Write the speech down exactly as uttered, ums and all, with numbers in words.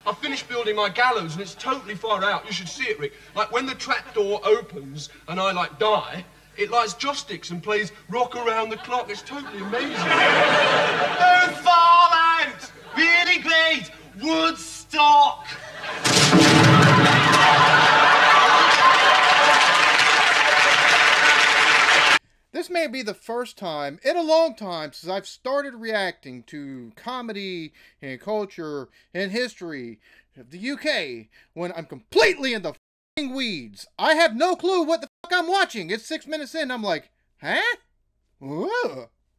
I finished building my gallows and it's totally far out. You should see it, Rick. Like when the trapdoor opens and I like die, it lights joysticks and plays Rock Around the Clock. It's totally amazing. Oh, far out! Really great! Woodstock! This may be the first time in a long time since I've started reacting to comedy and culture and history of the U K when I'm completely in the f***ing weeds. I have no clue what the fuck I'm watching. It's six minutes in, I'm like, huh? Ugh.